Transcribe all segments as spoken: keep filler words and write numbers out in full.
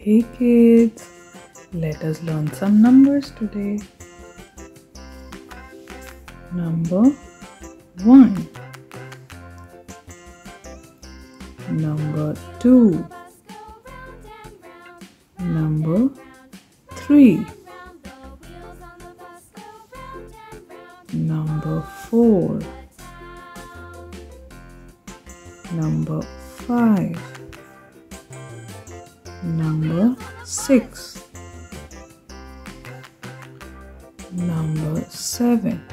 Hey kids, let us learn some numbers today. Number one, number two, number three, number four, number five, number six, number seven,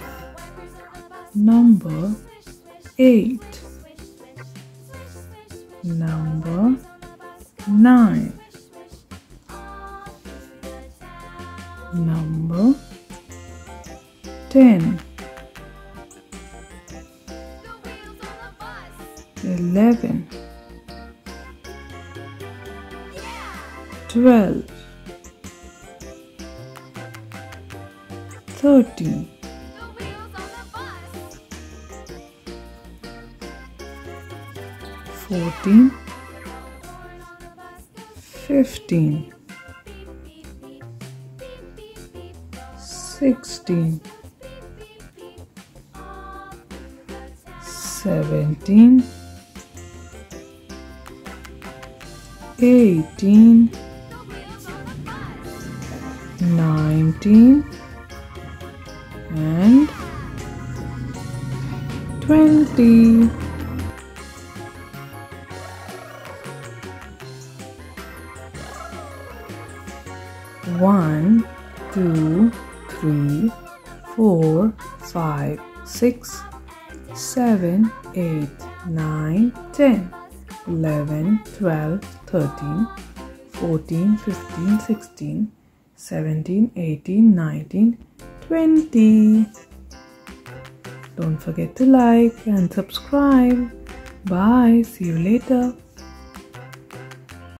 number eight, number nine, number ten, eleven, twelve, thirteen, fourteen, fifteen, sixteen, seventeen, eighteen, nineteen and twenty. One, two, three, four, five, six, seven, eight, nine, ten, eleven, twelve, thirteen, fourteen, fifteen, sixteen, seventeen, eighteen, nineteen, twenty. Don't forget to like and subscribe. Bye. See you later.